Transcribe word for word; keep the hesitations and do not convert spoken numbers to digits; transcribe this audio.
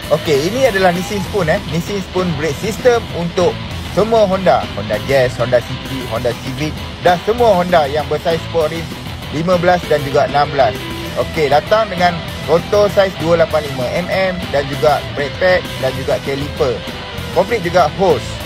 Okey, ini adalah Nissin Spoon eh. Nissin Spoon brake system untuk semua Honda. Honda Jazz, Honda City, Honda Civic dan semua Honda yang bersaiz sport rim lima belas dan juga enam belas. Okey, datang dengan rotor saiz dua lapan lima milimeter dan juga brake pad dan juga caliper. Komplit juga hose.